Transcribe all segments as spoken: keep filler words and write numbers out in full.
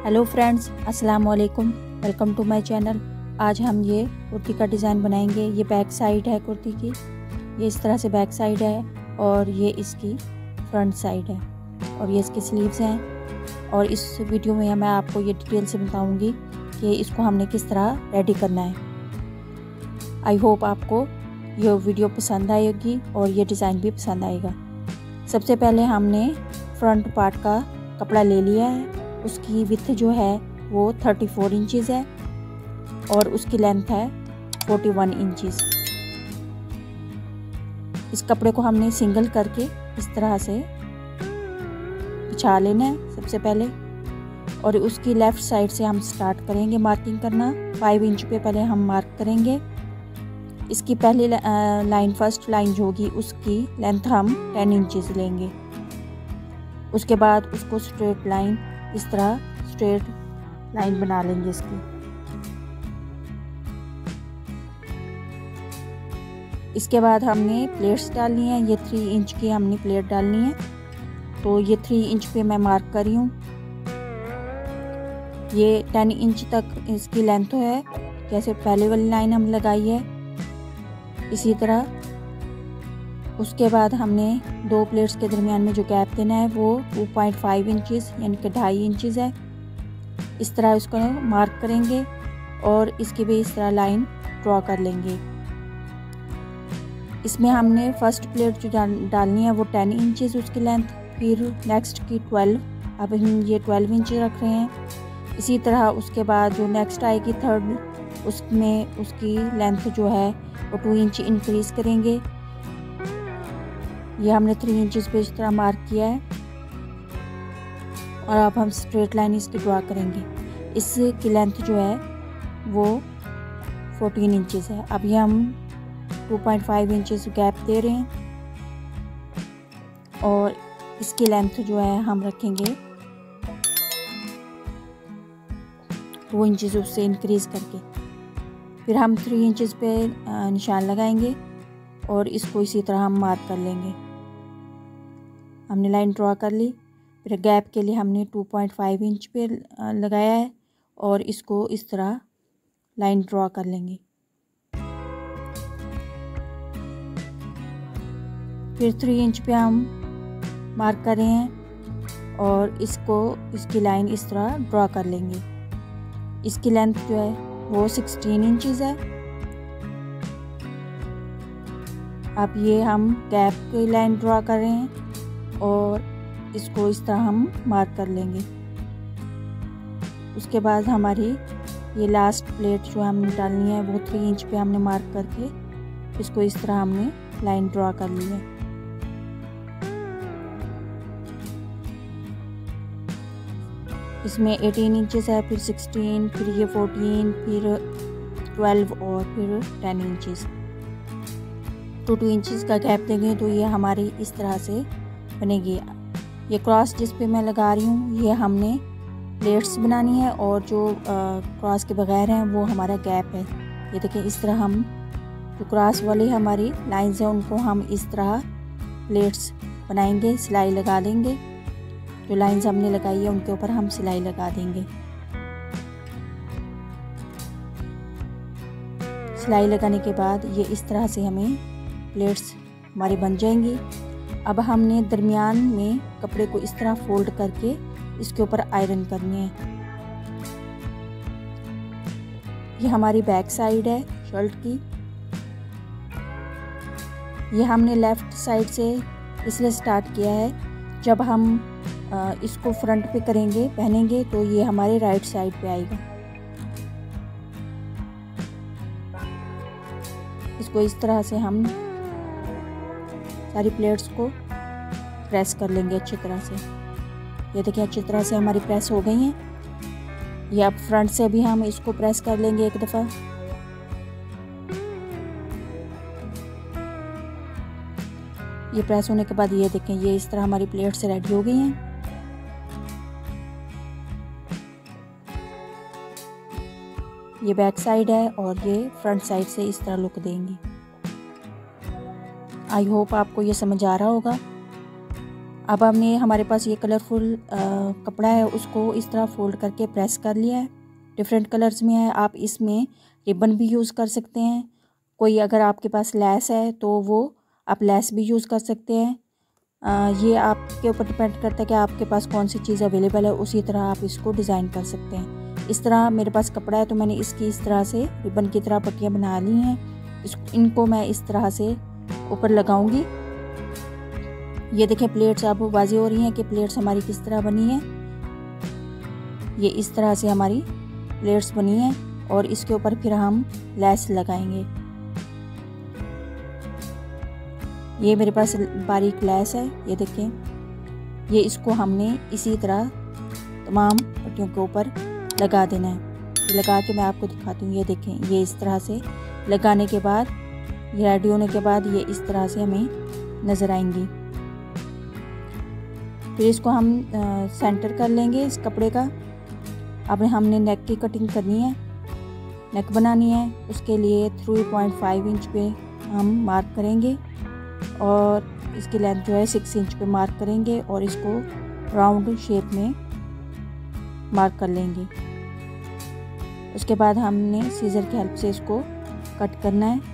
Hello friends, अस्सलाम वालेकुम। Welcome to my channel. आज हम ये कुर्ती का डिज़ाइन बनाएंगे। ये बैक साइड है कुर्ती की, ये इस तरह से बैक साइड है और ये इसकी फ्रंट साइड है और ये इसकी स्लीव्स हैं। और इस वीडियो में मैं आपको ये डिटेल से बताऊंगी कि इसको हमने किस तरह रेडी करना है। आई होप आपको ये वीडियो पसंद आएगी और ये डिज़ाइन भी पसंद आएगा। सबसे पहले हमने फ्रंट पार्ट का कपड़ा ले लिया है। उसकी विड्थ जो है वो चौंतीस इंचेस है और उसकी लेंथ है इकतालीस इंचेस। इस कपड़े को हमने सिंगल करके इस तरह से बिछा लेना है सबसे पहले। और उसकी लेफ़्ट साइड से हम स्टार्ट करेंगे मार्किंग करना। फाइव इंच पे पहले हम मार्क करेंगे। इसकी पहली लाइन फर्स्ट लाइन जो होगी उसकी लेंथ हम टेन इंचेस लेंगे। उसके बाद उसको स्ट्रेट लाइन इस तरह स्ट्रेट लाइन बना लेंगे इसकी। इसके बाद हमने प्लेट्स डालनी है। ये थ्री इंच की हमने प्लेट डालनी है। तो ये थ्री इंच पे मैं मार्क कर रही हूँ। ये टेन इंच तक इसकी लेंथ है, जैसे पहले वाली लाइन हम लगाई है इसी तरह। उसके बाद हमने दो प्लेट्स के दरमियान में जो गैप देना है वो टू पॉइंट फाइव इंचेस यानी कि ढाई इंचेस है। इस तरह इसको मार्क करेंगे और इसकी भी इस तरह लाइन ड्रॉ कर लेंगे। इसमें हमने फर्स्ट प्लेट जो डालनी है वो टेन इंचेस उसकी लेंथ, फिर नेक्स्ट की ट्वेल्व। अब हम ये ट्वेल्व इंच रख रहे हैं। इसी तरह उसके बाद जो नेक्स्ट आएगी थर्ड, उसमें उसकी लेंथ जो है वो टू इंच इंक्रीज़ करेंगे। ये हमने थ्री इंचेस पे इस तरह मार्क किया है और अब हम स्ट्रेट लाइन इसकी ड्रॉ करेंगे। इसकी लेंथ जो है वो फोर्टीन इंचेस है। अब ये हम two point five inches gap दे रहे हैं और इसकी लेंथ जो है हम रखेंगे टू इंचेस उससे इंक्रीज़ करके। फिर हम थ्री इंचेस पे निशान लगाएंगे और इसको इसी तरह हम मार्क कर लेंगे। हमने लाइन ड्रॉ कर ली। फिर गैप के लिए हमने टू पॉइंट फाइव इंच पे लगाया है और इसको इस तरह लाइन ड्रॉ कर लेंगे। फिर थ्री इंच पे हम मार्क कर रहे हैं और इसको इसकी लाइन इस तरह ड्रॉ कर लेंगे। इसकी लेंथ जो है वो सिक्सटीन इंचेस है। अब ये हम गैप की लाइन ड्रॉ कर रहे हैं और इसको इस तरह हम मार्क कर लेंगे। उसके बाद हमारी ये लास्ट प्लेट जो हमने डालनी है वो थ्री इंच पे हमने मार्क करके इसको इस तरह हमने लाइन ड्रॉ कर ली है। इसमें एटीन इंचेस है, फिर सिक्सटीन, फिर ये फोर्टीन, फिर ट्वेल्व और फिर ten inches. Two two inches का गैप देंगे तो ये हमारी इस तरह से बनेगी। ये क्रॉस जिस पे मैं लगा रही हूँ ये हमने प्लेट्स बनानी है और जो क्रॉस के बगैर हैं वो हमारा गैप है। ये देखिए इस तरह हम जो क्रॉस वाली हमारी लाइंस हैं उनको हम इस तरह प्लेट्स बनाएंगे, सिलाई लगा देंगे। जो लाइंस हमने लगाई है उनके ऊपर हम सिलाई लगा देंगे। सिलाई लगाने के बाद ये इस तरह से हमें प्लेट्स हमारी बन जाएंगी। अब हमने दरमियान में कपड़े को इस तरह फोल्ड करके इसके ऊपर आयरन करनी है। ये हमारी बैक साइड है शर्ट की। ये हमने लेफ़्ट साइड से इसलिए स्टार्ट किया है, जब हम इसको फ्रंट पे करेंगे पहनेंगे तो ये हमारे राइट साइड पे आएगा। इसको इस तरह से हम सारी प्लेट्स को प्रेस कर लेंगे अच्छी तरह से। ये देखिए अच्छी तरह से हमारी प्रेस हो गई हैं। ये अब फ्रंट से भी हम इसको प्रेस कर लेंगे एक दफ़ा। ये प्रेस होने के बाद ये देखें ये इस तरह हमारी प्लेट से रेडी हो गई हैं। ये बैक साइड है और ये फ्रंट साइड से इस तरह लुक देंगी। आई होप आपको ये समझ आ रहा होगा। अब हमने हमारे पास ये कलरफुल कपड़ा है, उसको इस तरह फोल्ड करके प्रेस कर लिया है। डिफरेंट कलर्स में है, आप इसमें रिबन भी यूज़ कर सकते हैं। कोई अगर आपके पास लेस है तो वो आप लेस भी यूज़ कर सकते हैं। आ, ये आपके ऊपर डिपेंड करता है कि आपके पास कौन सी चीज़ अवेलेबल है, उसी तरह आप इसको डिज़ाइन कर सकते हैं। इस तरह मेरे पास कपड़ा है तो मैंने इसकी इस तरह से रिबन की तरह पट्टियाँ बना ली हैं। इस इनको मैं इस तरह से ऊपर लगाऊंगी। ये देखें प्लेट्स अब वाज़ेह हो रही हैं कि प्लेट्स हमारी किस तरह बनी है। ये इस तरह से हमारी प्लेट्स बनी है और इसके ऊपर फिर हम लेस लगाएंगे। ये मेरे पास बारीक लेस है, ये देखें। ये इसको हमने इसी तरह तमाम पट्टियों के ऊपर लगा देना है। ये लगा के मैं आपको दिखाती हूँ। ये देखें, ये इस तरह से लगाने के बाद, ये रेडी होने के बाद ये इस तरह से हमें नज़र आएंगी। फिर इसको हम आ, सेंटर कर लेंगे इस कपड़े का। अब हमने नेक की कटिंग करनी है, नेक बनानी है। उसके लिए थ्री पॉइंट फाइव इंच पे हम मार्क करेंगे और इसकी लेंथ जो है सिक्स इंच पे मार्क करेंगे और इसको राउंड शेप में मार्क कर लेंगे। उसके बाद हमने सीजर की हेल्प से इसको कट करना है।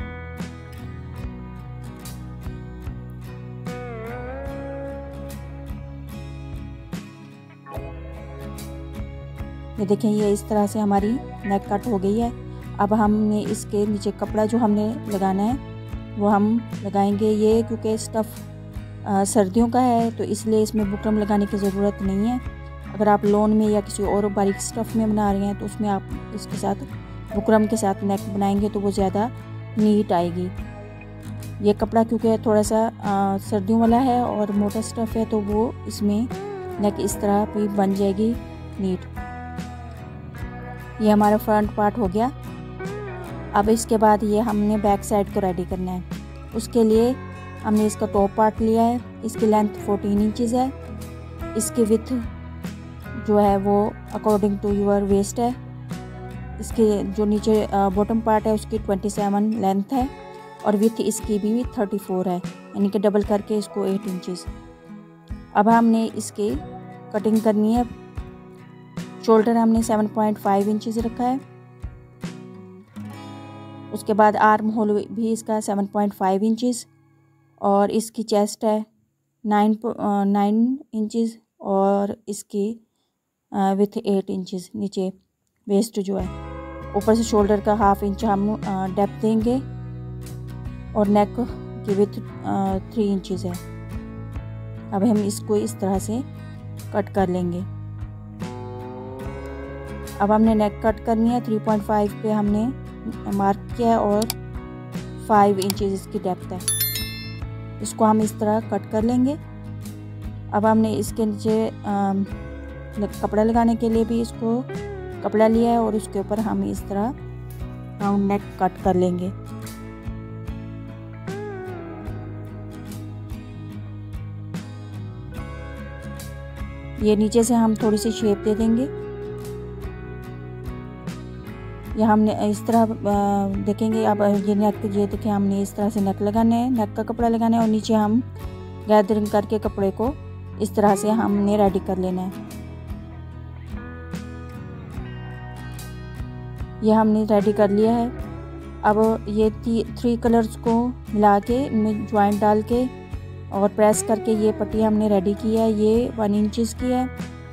ये देखें, ये इस तरह से हमारी नेक कट हो गई है। अब हमने इसके नीचे कपड़ा जो हमने लगाना है वो हम लगाएंगे। ये क्योंकि स्टफ़ सर्दियों का है तो इसलिए इसमें बुकरम लगाने की ज़रूरत नहीं है। अगर आप लॉन में या किसी और बारीक स्टफ़ में बना रहे हैं तो उसमें आप इसके साथ बुकरम के साथ नेक बनाएंगे तो वो ज़्यादा नीट आएगी। ये कपड़ा क्योंकि थोड़ा सा आ, सर्दियों वाला है और मोटा स्टफ़ है तो वो इसमें नेक इस तरह भी बन जाएगी नीट। ये हमारा फ्रंट पार्ट हो गया। अब इसके बाद ये हमने बैक साइड को रेडी करना है। उसके लिए हमने इसका टॉप पार्ट लिया है। इसकी लेंथ फोर्टीन इंचज़ है। इसकी विथ जो है वो अकॉर्डिंग टू योर वेस्ट है। इसके जो नीचे बॉटम पार्ट है उसकी ट्वेंटी सेवन लेंथ है और विथ इसकी भी थर्टी फोर है, यानी कि डबल करके इसको एट इंचज़। अब हमने इसकी कटिंग करनी है। शोल्डर हमने सेवन पॉइंट फाइव इंचज़ रखा है। उसके बाद आर्म होल भी इसका सेवन पॉइंट फाइव इंचज़ और इसकी चेस्ट है नाइन नाइन इंचज़ और इसकी विथ एट इंचज़ नीचे वेस्ट जो है। ऊपर से शोल्डर का हाफ इंच हम डेप्थ देंगे और नेक की विथ थ्री इंचज़ है। अब हम इसको इस तरह से कट कर लेंगे। अब हमने नेक कट करनी है। थ्री पॉइंट फाइव पे हमने मार्क किया है और फाइव इंचज़ इसकी डेप्थ है। इसको हम इस तरह कट कर लेंगे। अब हमने इसके नीचे कपड़ा लगाने के लिए भी इसको कपड़ा लिया है और उसके ऊपर हम इस तरह राउंड नेक कट कर लेंगे। ये नीचे से हम थोड़ी सी शेप दे देंगे। यह हमने इस तरह देखेंगे। अब ये नेक, ये देखें, हमने इस तरह से नेक लगाना है, नेक का कपड़ा लगाना है और नीचे हम गैदरिंग करके कपड़े को इस तरह से हमने रेडी कर लेना है। ये हमने रेडी कर लिया है। अब ये थ्री कलर्स को मिला के इनमें ज्वाइंट डाल के और प्रेस करके ये पट्टी हमने रेडी की है। ये वन इंचज़ की है।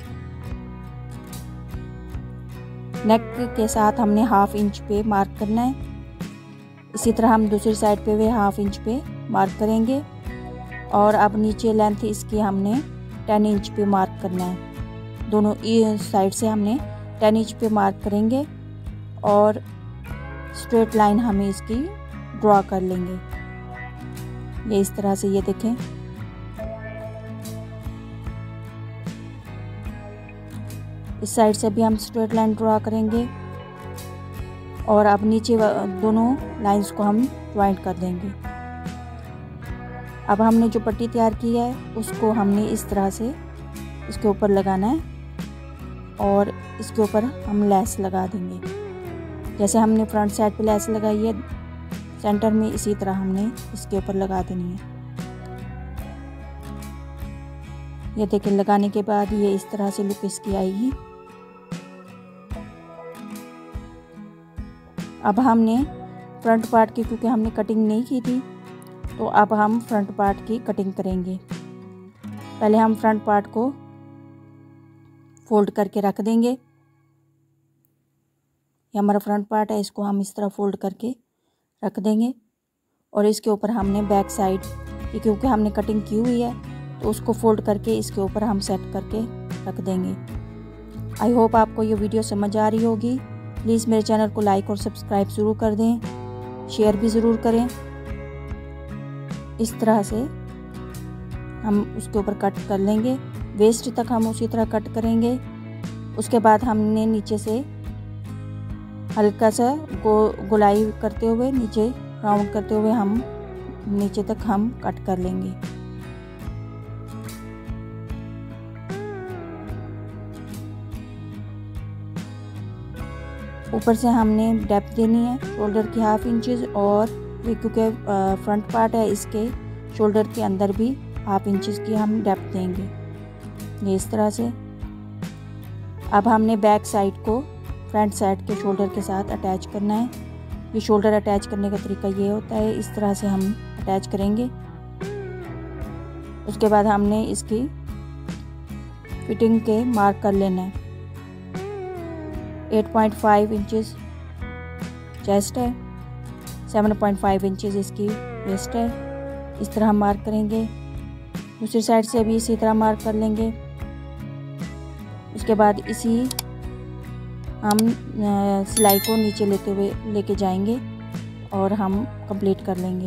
नेक के साथ हमने हाफ इंच पे मार्क करना है। इसी तरह हम दूसरी साइड पे भी हाफ इंच पे मार्क करेंगे और अब नीचे लेंथ इसकी हमने टेन इंच पे मार्क करना है। दोनों साइड से हमने टेन इंच पे मार्क करेंगे और स्ट्रेट लाइन हमें इसकी ड्रॉ कर लेंगे। ये इस तरह से, ये देखें। इस साइड से भी हम स्ट्रेट लाइन ड्रॉ करेंगे और अब नीचे दोनों लाइंस को हम ज्वाइंट कर देंगे। अब हमने जो पट्टी तैयार की है उसको हमने इस तरह से इसके ऊपर लगाना है और इसके ऊपर हम लेस लगा देंगे। जैसे हमने फ्रंट साइड पे लेस लगाई है सेंटर में, इसी तरह हमने इसके ऊपर लगा देनी है। ये देखिए लगाने के बाद ये इस तरह से लुक इसकी आएगी। अब हमने फ्रंट पार्ट की, क्योंकि हमने कटिंग नहीं की थी, तो अब हम फ्रंट पार्ट की कटिंग करेंगे। पहले हम फ्रंट पार्ट को फोल्ड करके रख देंगे। ये हमारा फ्रंट पार्ट है, इसको हम इस तरह फोल्ड करके रख देंगे और इसके ऊपर हमने बैक साइड की, क्योंकि हमने कटिंग की हुई है, तो उसको फोल्ड करके इसके ऊपर हम सेट करके रख देंगे। आई होप आपको ये वीडियो समझ आ रही होगी। प्लीज़ मेरे चैनल को लाइक और सब्सक्राइब ज़रूर कर दें, शेयर भी ज़रूर करें। इस तरह से हम उसके ऊपर कट कर लेंगे, वेस्ट तक हम उसी तरह कट करेंगे। उसके बाद हमने नीचे से हल्का सा गो गोलाई करते हुए, नीचे राउंड करते हुए हम नीचे तक हम कट कर लेंगे। ऊपर से हमने डेप्थ देनी है शोल्डर की हाफ इंचेस, और ये क्योंकि फ्रंट पार्ट है, इसके शोल्डर के अंदर भी हाफ इंचेस की हम डेप्थ देंगे, ये इस तरह से। अब हमने बैक साइड को फ्रंट साइड के शोल्डर के साथ अटैच करना है। ये शोल्डर अटैच करने का तरीका ये होता है, इस तरह से हम अटैच करेंगे। उसके बाद हमने इसकी फिटिंग के मार्क कर लेना है। आठ पॉइंट पाँच इंचेस चेस्ट है, सात पॉइंट पाँच इंचेस इसकी वेस्ट है। इस तरह हम मार्क करेंगे। दूसरी साइड से भी इसी तरह मार्क कर लेंगे। उसके बाद इसी हम सिलाई को नीचे लेते हुए लेके जाएंगे और हम कंप्लीट कर लेंगे।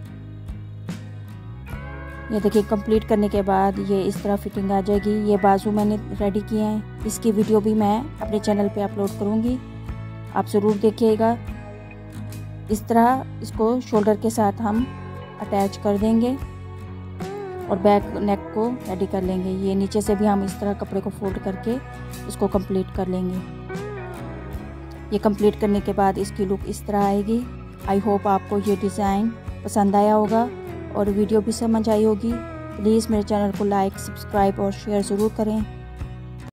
ये देखिए कंप्लीट करने के बाद ये इस तरह फिटिंग आ जाएगी। ये बाजू मैंने रेडी किए हैं, इसकी वीडियो भी मैं अपने चैनल पे अपलोड करूँगी, आप ज़रूर देखिएगा। इस तरह इसको शोल्डर के साथ हम अटैच कर देंगे और बैक नेक को रेडी कर लेंगे। ये नीचे से भी हम इस तरह कपड़े को फोल्ड करके इसको कंप्लीट कर लेंगे। ये कंप्लीट करने के बाद इसकी लुक इस तरह आएगी। आई होप आपको ये डिज़ाइन पसंद आया होगा और वीडियो भी समझ आई होगी। प्लीज़ मेरे चैनल को लाइक, सब्सक्राइब और शेयर ज़रूर करें।